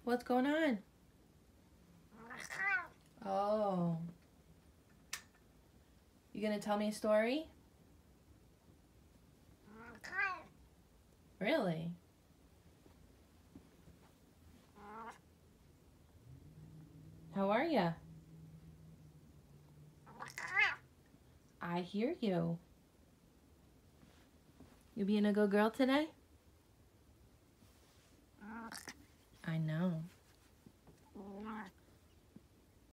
What's going on? Oh. You gonna tell me a story? Really? How are ya? I hear you. You being a good girl today?